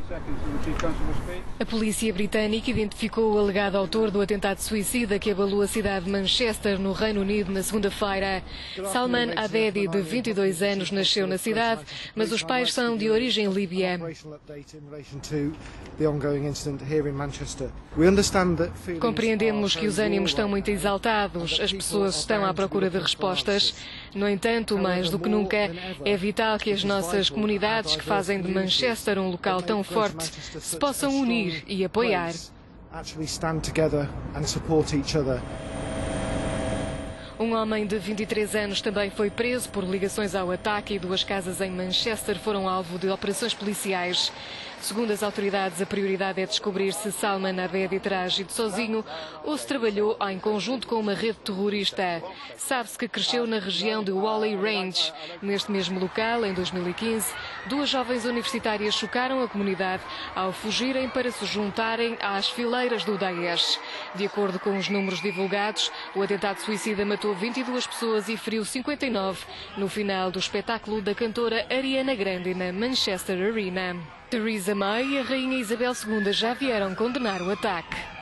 A polícia britânica identificou o alegado autor do atentado suicida que abalou a cidade de Manchester, no Reino Unido, na segunda-feira. Salman Abedi, de 22 anos, nasceu na cidade, mas os pais são de origem líbia. Compreendemos que os ânimos estão muito exaltados, as pessoas estão à procura de respostas. No entanto, mais do que nunca, é vital que as nossas comunidades que fazem de Manchester um local tão forte se possam unir e apoiar. Um homem de 23 anos também foi preso por ligações ao ataque e 2 casas em Manchester foram alvo de operações policiais. Segundo as autoridades, a prioridade é descobrir se Salman Abedi terá agido sozinho ou se trabalhou em conjunto com uma rede terrorista. Sabe-se que cresceu na região de Whalley Range. Neste mesmo local, em 2015, 2 jovens universitárias chocaram a comunidade ao fugirem para se juntarem às fileiras do Daesh. De acordo com os números divulgados, o atentado suicida matou 22 pessoas e feriu 59 no final do espetáculo da cantora Ariana Grande na Manchester Arena. Theresa May e a Rainha Isabel II já vieram condenar o ataque.